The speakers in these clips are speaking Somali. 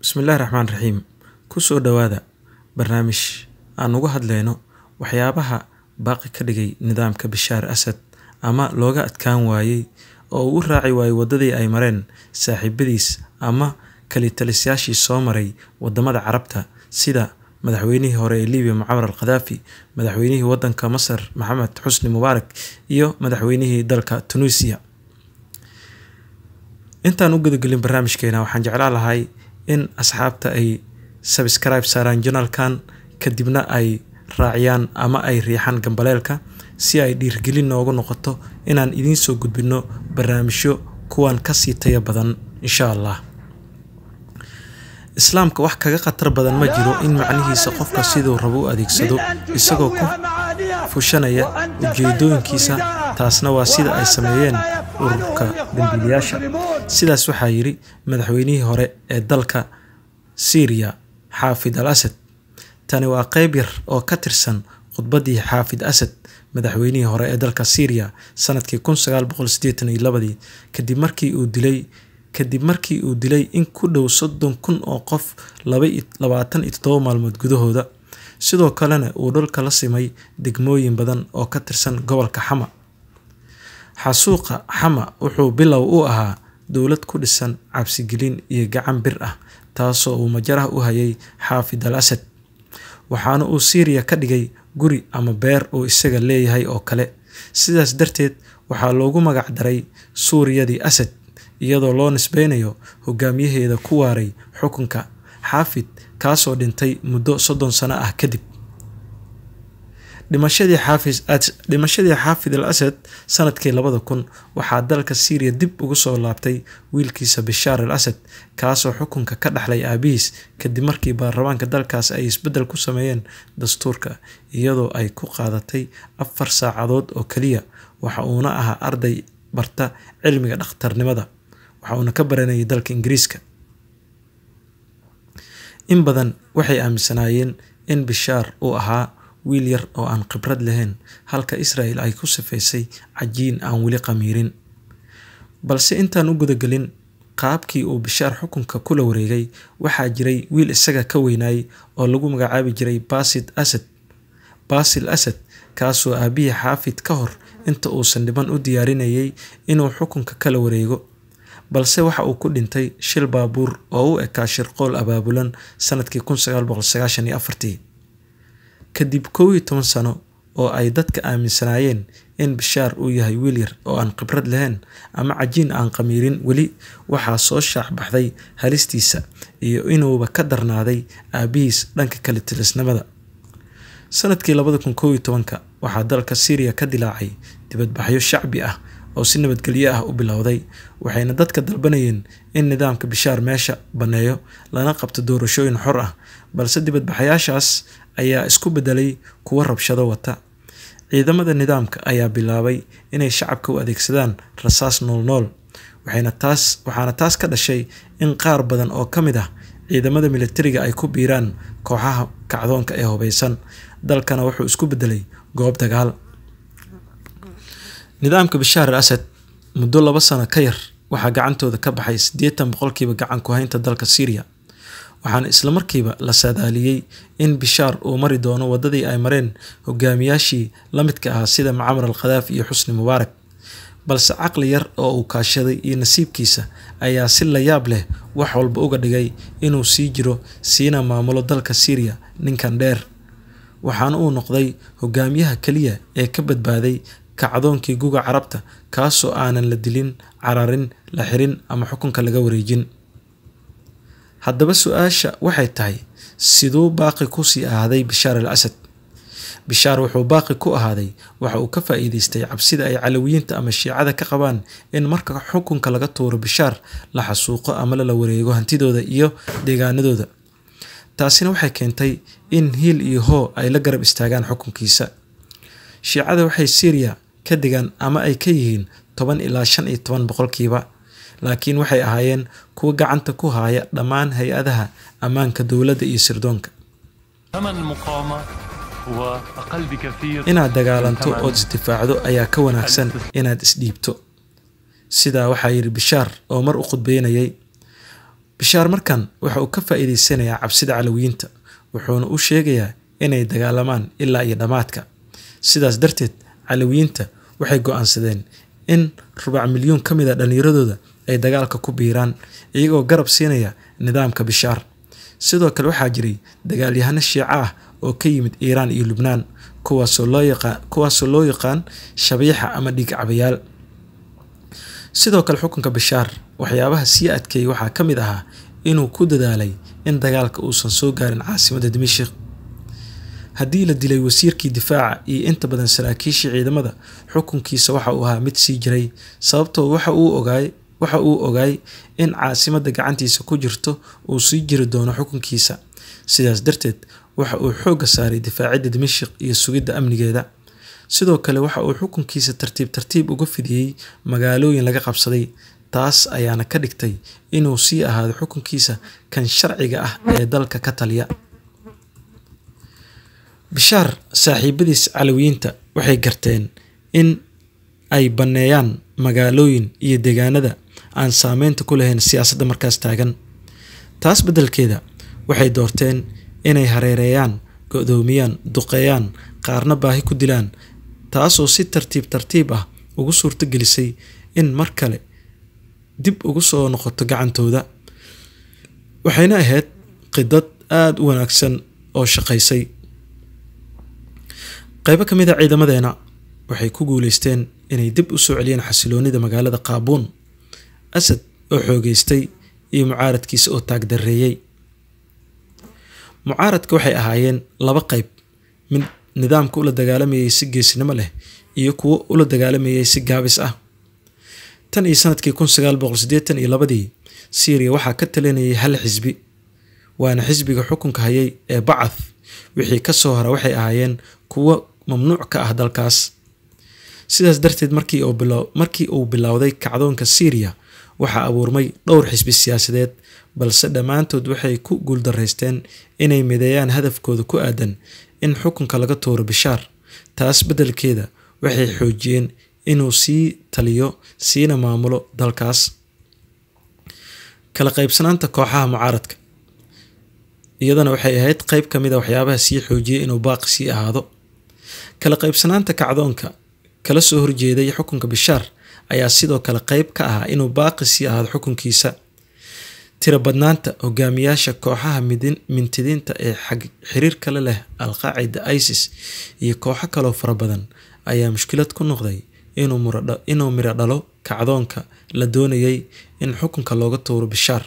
Bismillaahi Raxmaani Raxiim. Ku soo dhawaada barnaamij aan uga hadlayno waxyaabaha baaqi ka dhigay nidaamka Bishaar Asad ama looga adkaan waayay oo uu raaci waayay wadadii ay mareen saaxiibadiis ama kalitaliyaashii soo maray wadamada Carabta sida madaxweynihii hore ee Liibiya Muammar al-Qadaafi, madaxweynihii wadanka Masar Maxamed Xusni Mubaarak iyo madaxweynihii dalka Tunisia. intaan u gudagelin barnaamijkeena waxaan jeclaan lahay in asxaabta ay subscribe saaraan channelkan kadibna ay raaciyaan ama ay riixaan gambaleelka si ay dhiirgelin noogu noqoto inaan idiin soo gudbino barnaamijyo kuwan ka sii tayo badan insha Allah. islaamka wax kaga khatar badan ma jiro in macnihiisa qofka sidoo rabo u adeegsado isagoo ku fushanaya ujeedooyinkiisa, taasna waa sida ay sameeyeen ururka dambiilayaasha. sidaas waxaa yiri madaxweynihii hore ee dalka Syria Xaafid al-Asad. tani waa qayb yar oo ka tirsan khudbadii Xaafid Asad madaxweynihii hore ee dalka Syria sanadkii 1982 kadib markii uu dilay in ku dhow 30,000 oo qof 27 maalmood gudahooda. sidoo kalena uu dhulka la simay degmooyin badan oo ka tirsan gobolka Xama. xasuuqa Xama wuxuu bilow u ahaa dowlad ku dhisan cabsigelin iyo gacan bir ah, taasoo uu majaraha u hayay Xaafid al-Asad, waxaana uu Syria ka dhigay guri ama beer oo isaga leeyahay oo kale. sidaas darteed waxaa loogu magac daray Suuriyadii Asad iyadoo loo nisbeynayo hogaamiyaheeda ku waaray xukunka Xaafid kaasoo dhintay muddo 30 sano ah kadib. dhimashadii Xaafid al-Asad sanadkii 2000 waxaa dalka Syria dib ugu soo laabtay wiilkiisa Bishaar al-Asad kaasoo xukunka ka dhaxlay aabihiis kadib markii baarlamaanka dalkaas ay isbedel ku sameeyeen dastuurka iyadoo ay ku qaadatay 4 saacadood oo kaliya. waxa uuna ahaa arday barta cilmiga dhakhtarnimada, waxa uuna ka baranayay dalka Ingiriiska. in badan waxay aaminsanaayeen in Bishaar uu ahaa wiil yar oo aan khibrad lahayn, halka Israel ay ku sifaysay cajiin aan weli qamiirin. balse intaan u gudagelin qaabkii uu Bishaar xukunka kula wareegay, waxaa jiray wiil isaga ka weynaay oo lagu magacaabi jiray Basil Asad kaasoo aabihii Xaafid ka hor inta uusan dhiban u diyaarinayay inuu xukunka kala wareego, balse waxa uu ku dhintay shil baabuur oo u ekaa shirqool abaabulan sanadkii 1994. kadib 11 sano oo ay dadka aaminsanaayeen in Bishaar uu yahay wiil yar oo aan khibrad lahayn ama cajiin aan qamiirin, weli waxaa soo shaac baxday halistiisa iyo inuuba ka darnaaday aabihiis dhanka kale tilisnimada. sanadkii 2011 waxaa dalka Syria ka dilaacay dibadbaxyo shacbi ah oo si nabadgelyo ah u bilowday, waxayna dadka dalbanayeen in nidaamka Bishaar meesha baneeyo lana qabto doorashooyin xor ah. balse dibadbaxayaashaas ayaa isku bedelay kuwa rabshado wata. ciidamada nidaamka ayaa bilaabay inay shacabka u adeegsadaan rasaas nool, waxaana taas ka dhashay in qaar badan oo ka mid ah ciidamada militariga ay ku biiraan kooxaha kacdoonka ee hubeysan. dalkana wuxuu isku bedelay goob dagaal. nidaamka Bishaar al-Asad muddo 2 sano ka yar waxaa gacantooda ka baxay 80% gacan ku haynta dalka Syria, waxaana isla markiiba la saadaaliyay in Bishaar uu mari doono wadadii ay mareen hogaamiyaashii la midka ah sida Muammar al-Qadaafi iyo Xusni Mubaarak. balse caqli yar oo uu kaashaday iyo nasiibkiisa ayaa si la yaab leh wax walba uga dhigay inuu sii jiro siina maamulo dalka Syria ninkan dheer, waxaana uu noqday hogaamiyaha kaliya ee ka badbaaday kacdoonkii guga Carabta kaasoo aanan la dilin, cararin, la xirin ama xukunka laga wareejin. haddaba su'aasha waxay tahay, siduu baaqi ku sii ahaaday Bishaar al-Asad? Bishaar wuxuu baaqi ku ahaaday waxa uu ka faa'iideystay cabsida ay Calawiyiinta ama Shiicada ka qabaan in marka xukunka laga tuuro Bishaar la xasuuqo ama la wareego hantidooda iyo deegaanadooda. taasina waxay keentay in hiil iyo hoo ay la garab istaagaan xukunkiisa. Shiicada waxay Syria ka degaan ama ay ka yihiin 10 ilaa 15%, laakiin waxay ahaayeen kuwa gacanta ku haya dhammaan hay-adaha ammaanka dowladda iyo sirdoonka. inaad dagaalanto oo isdifaacdo ayaa ka wanaagsan inaad isdhiibto. sidaa waxaa yiri Bishaar oo mar u khudbeynayay Bishaar markan waxa uu ka faa'iideysanayaa cabsida Calawiyiinta wuxuuna u sheegayaa inay dagaalamaan ilaa iyo dhamaadka. Sidaas darteed Calawiyiinta waxay go'aansadeen in 400,000 ka mid ah dhalinyaradooda ay dagaalka ku biiraan iyagoo garab siinaya nidaamka Bishaar. Sidoo kale waxaa jiray dagaalyahano Shiica ah oo ka yimid Iiraan iyo Lubnaan kuwaasoo loo yaqaan shabiixa ama dhiig cabayaal. Sidoo kale xukunka Bishaar waxyaabaha sii adkeeyay waxaa ka mid ahaa inuu ku dadaalay in dagaalka uusan soo gaarin caasimadda Dimashq. Haddii la dilay wasiirkii difaaca iyo inta badan saraakiishii ciidamada, xukunkiisa waxa uu ahaa mid sii jiray sababtoo waxa uu ogaay in caasimadda gacantiisa ku jirto uu sii jiri doono xukunkiisa. Sidaas darteed waxa uu xoogga saaray difaacidda Dimashq iyo sugidda amnigeeda. Sidoo kale waxa uu xukunkiisa tartiib uga fidiyay magaalooyin laga qabsaday, taas ayaana ka dhigtay inuu sii ahaado xukunkiisa kan sharciga ah ee dalka ka taliya. Bishaar saaxiibadiis Calawiyiinta waxay garteen in ay baneeyaan magaalooyin iyo deegaanada aan saameynta ku lahayn siyaasadda markaas taagan. Taas beddelkeeda waxay doorteen inay hareereeyaan, go'doomiyaan, duqeeyaan, qaarna baahi ku dilaan, taasoo si tartiib ah ugu suurto gelisay in mar kale dib ugu soo noqoto gacantooda. Waxayna ahayd qidad aad u wanaagsan oo shaqaysay. qaybo ka mid ah ciidamadeena waxay ku guuleysteen inay dib u soo celiyaan xasiloonida magaalada Qaabuun. Asad oo xoogeystay iyo mucaaradkiisa oo taagdareeyay. Mucaaradka waxay ahaayeen laba qayb, mid nidaamka ula dagaalamayay si geesinimo leh iyo kuwo ula dagaalamayay si gaabis ah. Tan iyo sanadkii 1982 Syria waxaa ka talinayay hal xisbi, waana xisbiga xukunka hayay ee Bacth. wixii ka soo hara waxay ahaayeen kuwo mamnuuc ka ah dalkaas. Sidaas darteed markii uu bilowday kacdoonka Syria waxaa abuurmay dhowr xisbi siyaasadeed, balse dhammaantood waxay ku guuldareysteen inay mideeyaan hadafkooda ku aadan in xukunka laga tuuro Bishaar. Taas beddelkeeda waxay xoojiyeen inuu sii taliyo siina maamulo dalkaas. kala qaybsanaanta kooxaha mucaaradka iyadana waxay ahayd qayb ka mid ah waxyaabaha sii xoojiyay inuu baaqi sii ahaado. kala qaybsanaanta kacdoonka kala soo horjeeday xukunka Bishaar ayaa sidoo kale qayb ka ah inuu baaqi sii ahaado xukunkiisa. tira badnaanta hogaamiyaasha kooxaha mintidiinta ee xiriir kale leh Al-Qaacida, ISIS iyo kooxo kale oo fara badan ayaa mushkilad ku noqday inuu miro dhalo kacdoonka la doonayay in xukunka looga tuuro Bishaar.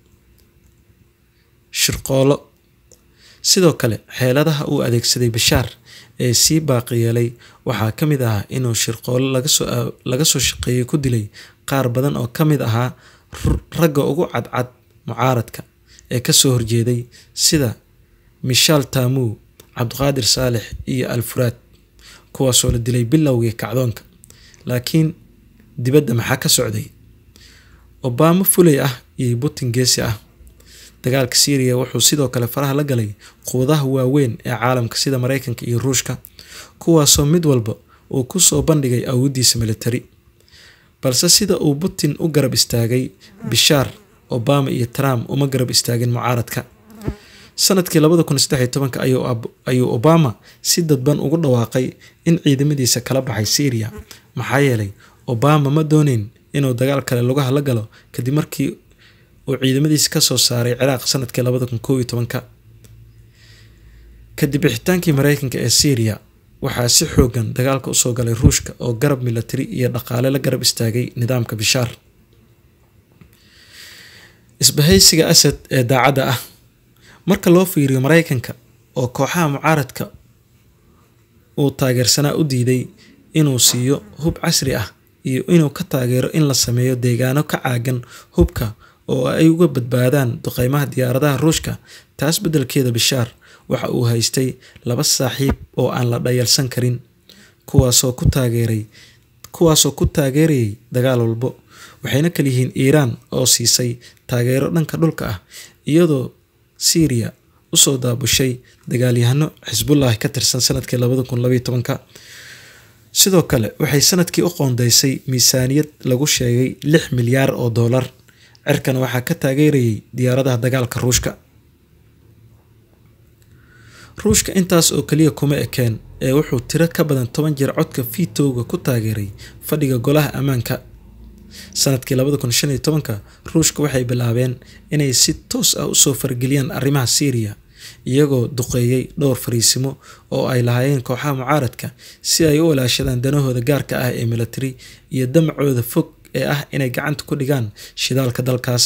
shirqoolo sidoo kale xeeladaha uu adeegsaday Bishaar ee sii baaqi yeelay waxaa ka mid ah inuu shirqoolo laga soo shaqeeyay ku dilay qaar badan oo ka mid ahaa ragga ugu cadcad mucaaradka ee ka soo horjeeday sida Mishaal Taamuu, Cabdiqaadir Saalix iyo Al-Furaad, kuwaasoo la dilay bilowgii kacdoonka. laakiin dibadda maxaa ka socday? Obama fulay ah iyo Putin geesi ah. dagaalka Syria wuxuu sidoo kale faraha la galay quwadaha waaweyn ee caalamka sida Mareykanka iyo Ruushka, kuwaasoo mid walba uu ku soo bandhigay awoodiisa military. balse sida uu Putin u garab istaagay Bishaar, Obama iyo Trump uma garab istaagin mucaaradka. sanadkii 2013 ayuu Obama si dadban ugu dhawaaqay in ciidamadiisa kala baxay Syria. maxaa yeelay Obama ma doonin inuu dagaal kale lugaha la galo kadib markii uu ciidamadiisa ka soo saaray Ciraaq sanadkii 2011. kadib bixitaankii Mareykanka ee Syria waxaa si xoogan dagaalka u soo galay Ruushka oo garab military iyo dhaqaale la garab istaagay nidaamka Bishaar. isbahaysiga Asad ee daacadda ah marka loo fiiriyo Mareykanka oo kooxaha mucaaradka uu taageersanaa u diiday inuu siiyo hub casri ah iyo inuu ka taageero in la sameeyo deegaano ka caagan hubka oo ay uga badbaadaan duqeymaha diyaaradaha Ruushka. taas beddelkeeda Bishaar waxa uu haystay laba saaxiib oo aan la dhayalsan karin, kuwaasoo ku taageerayay dagaal walbo. waxayna kala yihiin Iiraan oo siisay taageero dhanka dhulka ah iyadoo Syria u soo daabushay dagaalyahano Xisbullah ka tirsan sanadkii 2012. sidoo kale waxay sanadkii u qoondeysay miisaaniyad lagu sheegay $6 milyan cirkana waxaa ka taageerayay diyaaradaha dagaalka ruushka intaas oo kaliya kuma ekeen ee wuxuu tiro ka badan 10 jeer codka veto-ga ku taageeray fadhiga golaha ammaanka. sanadkii 2015 ruushka waxay bilaabeen inay si toos ah u soo fargeliyaan arrimaha Syria iyagoo duqeeyay dhowr fariisimo oo ay lahaayeen kooxaha mucaaradka si ay u walaashadaan danahooda gaarka ah ee military iyo damacooda fog ee ah inay gacanta ku dhigaan shidaalka dalkaas.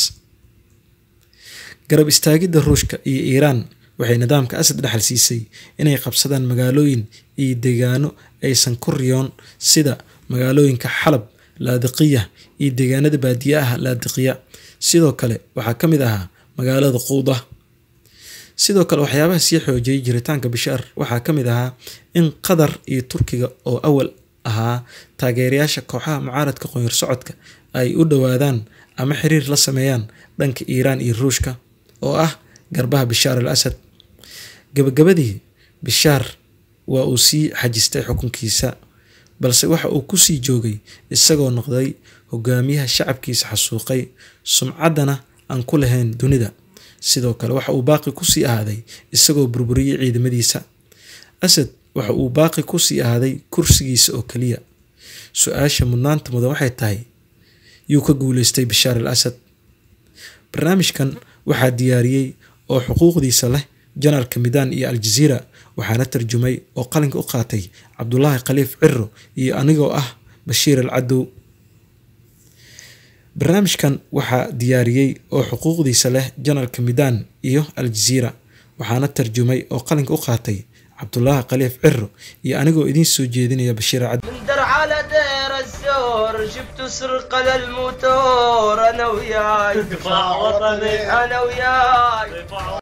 garab istaagidda ruushka iyo Iiraan waxay nidaamka Asad dhaxal siisay inay qabsadaan magaalooyin iyo deegaano aysan ku riyoon sida magaalooyinka Xalab, Laadiqiya iyo deegaanada baadiyaha Laadiqiya. sidoo kale waxaa ka mid ahaa magaalada Quuda. sidoo kale waxyaabaha sii xoojiyay jiritaanka Bishaar waxaa ka mid ahaa in Qatar iyo Turkiga oo awal ahaa taageerayaasha kooxaha mucaaradka qoyar socodka ay u dhawaadaan ama xiriir la sameeyaan dhanka Iiraan iyo Ruushka oo ah garbaha Bishaar al-Asad. gabagabadii Bishaar waa uu sii xajistay xukunkiisa, balse waxa uu ku sii joogay isagoo noqday hogaamiyaha shacabkiisa xasuuqay sumcadana aan ku lahayn dunida. sidoo kale waxa uu baaqi ku sii ahaaday isagoo burburiyay ciidamadiisa. Asad waxa uu baaqi ku sii ahaaday kursigiisa oo kaliya. su'aasha mudnaanta mudan waxay tahay yuu ka guuleystay Bishaar al-Asad? barnaamijkan waxaa diyaariyay oo xuquuqdiisa leh Janaralka Midaan iyo Al-Jazeera, waxaana tarjumay oo qalinka u qaatay Cabdullaahi Khaliif Cirro iyo anigoo ah Bashiir al-Cadow. barnaamijkan waxaa diyaariyay oo xuquuqdiisa leh Janaralka Midaan iyo Al-Jazeera, waxaana tarjumay oo qalinka u qaatay Cabdullaahi Khaliif Cirro iyo anigoo idin soo jeedinaya Bashiir al-Cadow. من در على دير الزور جبت سرق للموتور انا وياي دفاع وطني انا وياي